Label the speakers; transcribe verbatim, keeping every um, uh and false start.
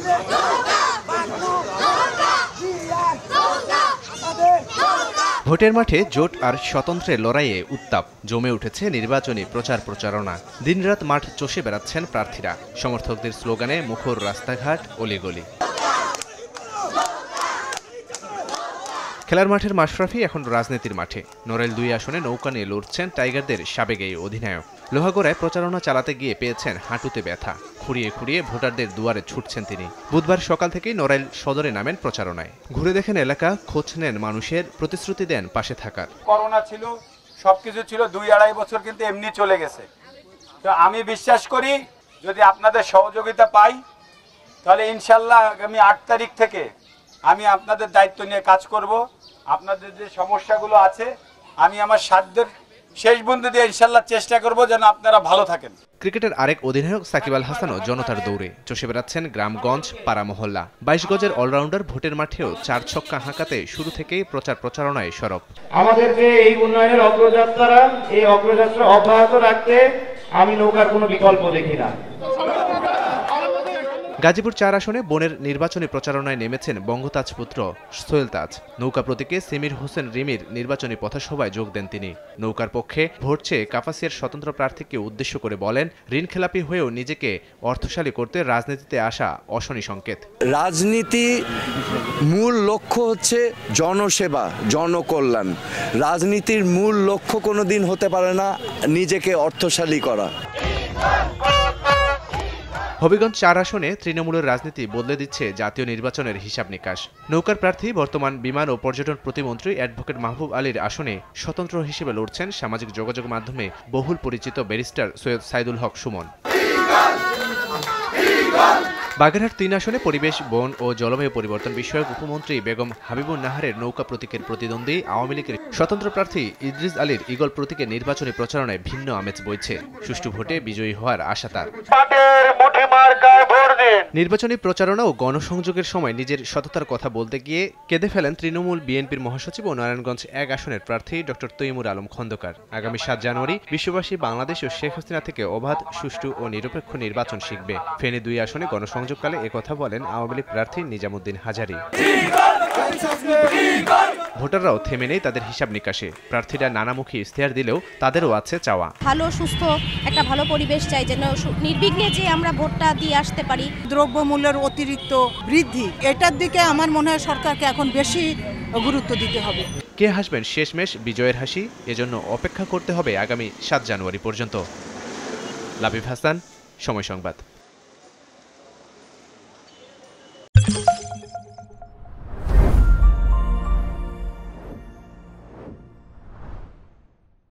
Speaker 1: ভোটের মাঠে জোট আর স্বতন্ত্রের লড়াইয়ে উত্তাপ জমে উঠেছে নির্বাচনী প্রচার প্রচারণা। দিনরাত মাঠ চষে বেড়াচ্ছেন প্রার্থীরা, সমর্থকদের স্লোগানে মুখর রাস্তাঘাট অলিগলি। খেলার মাঠের মাশরাফি এখন রাজনীতির মাঠে। নড়াইল দুই আসনে নৌকা নিয়ে লড়ছেন টাইগারদের সাবেক এই অধিনায়ক। লোহাগড়ায় প্রচারণা চালাতে গিয়ে পেয়েছেন হাঁটুতে ব্যথা, খুঁড়িয়ে খুঁড়িয়ে ভোটারদের দুয়ারে ছুটছেন তিনি। বুধবার সকাল থেকেই নড়াইল সদরে নামেন প্রচারণায়। ঘুরে দেখেন এলাকা, খোঁজ নেন মানুষের, প্রতিশ্রুতি দেন পাশে থাকার।
Speaker 2: করোনা ছিল, সবকিছু ছিল, দুই আড়াই বছর কিন্তু এমনি চলে গেছে। তো আমি বিশ্বাস করি যদি আপনাদের সহযোগিতা পাই তাহলে ইনশাল্লাহ আগামী আট তারিখ থেকে আমি আপনাদের দায়িত্ব নিয়ে কাজ করব। আপনাদের যে সমস্যাগুলো আছে আমি আমার সাধ্যের শেষ বন্ধু দিয়ে ইনশাল্লাহ চেষ্টা করব যেন আপনারা ভালো থাকেন।
Speaker 1: ক্রিকেটের আরেক অধিনায়ক সাকিব আল হাসানও জনতার দৌড়ে চষে বেড়াচ্ছেন গ্রামগঞ্জ, পাড়া মহল্লা। বাইশ গজের অলরাউন্ডার ভোটের মাঠেও চার ছক্কা হাঁকাতে শুরু থেকেই প্রচার প্রচারণায় সরব।
Speaker 3: আমাদের যে এই উন্নয়নের অগ্রযাত্রা, এই অগ্রযাত্রা অব্যাহত রাখতে আমি নৌকার কোনো বিকল্প দেখি না।
Speaker 1: গাজীপুর চার আসনে বোনের নির্বাচনী প্রচারণায় নেমেছেন বঙ্গতাজ পুত্র সোহেল তাজ। নৌকা প্রতীকে সিমির হোসেন রিমির নির্বাচনী পথসভায় যোগ দেন তিনি। নৌকার পক্ষে ভোট চেয়ে কাপাসিয়ার স্বতন্ত্র প্রার্থীকে উদ্দেশ্য করে বলেন, ঋণখেলাপি হয়েও নিজেকে অর্থশালী করতে রাজনীতিতে আসা অশনি সংকেত।
Speaker 4: রাজনীতি মূল লক্ষ্য হচ্ছে জনসেবা, জনকল্যাণ। রাজনীতির মূল লক্ষ্য কোনোদিন হতে পারে না নিজেকে অর্থশালী করা।
Speaker 1: হবিগঞ্জ চার আসনে তৃণমূলের রাজনীতি বদলে দিচ্ছে জাতীয় নির্বাচনের হিসাব নিকাশ। নৌকার প্রার্থী বর্তমান বিমান ও পর্যটন প্রতিমন্ত্রী অ্যাডভোকেট মাহবুব আলীর আসনে স্বতন্ত্র হিসেবে লড়ছেন সামাজিক যোগাযোগ মাধ্যমে বহুল পরিচিত ব্যারিস্টার সৈয়দ সাইদুল হক সুমন। বাগেরহাট তিন আসনে পরিবেশ, বন ও জলবায়ু পরিবর্তন বিষয়ক উপমন্ত্রী বেগম হাবিবুন নাহারের নৌকা প্রতীকের প্রতিদ্বন্দ্বী আওয়ামী লীগের স্বতন্ত্র প্রার্থী ইদ্রিস আলীর ঈগল প্রতীকের নির্বাচনী প্রচারণায় ভিন্ন আমেজ বইছে। সুষ্ঠু ভোটে বিজয়ী হওয়ার আশা তার। নির্বাচনী প্রচারণা ও গণসংযোগের সময় নিজের সততার কথা বলতে গিয়ে কেঁদে ফেলেন তৃণমূল বিএনপির মহাসচিব ও নারায়ণগঞ্জ এক আসনের প্রার্থী ডক্টর তৈমুর আলম খন্দকার। আগামী সাত জানুয়ারি বিশ্ববাসী বাংলাদেশ ও শেখ হাসিনা থেকে অবাধ, সুষ্ঠু ও নিরপেক্ষ নির্বাচন শিখবে। ফেনী দুই আসনে গণসংযোগকালে একথা বলেন আওয়ামী লীগ প্রার্থী নিজামুদ্দিন হাজারী। ভোটাররাও থেমে নেই তাদের হিসাব নিকাশে। প্রার্থীরা নানামুখী ইশতেহার দিলেও তাদেরও আছে চাওয়া,
Speaker 5: ভালো সুস্থ একটা ভালো পরিবেশ চাই, যেন নির্বিঘ্নে যে আমরা ভোটটা দিয়ে আসতে পারি।
Speaker 6: দ্রব্যমূল্যের অতিরিক্ত বৃদ্ধি, এটার দিকে আমার মনে হয় সরকারকে এখন বেশি গুরুত্ব দিতে হবে।
Speaker 1: কে হাসবেন শেষমেশ বিজয়ের হাসি, এজন্য অপেক্ষা করতে হবে আগামী সাত জানুয়ারি পর্যন্ত। লাবিব হাসান, সময় সংবাদ।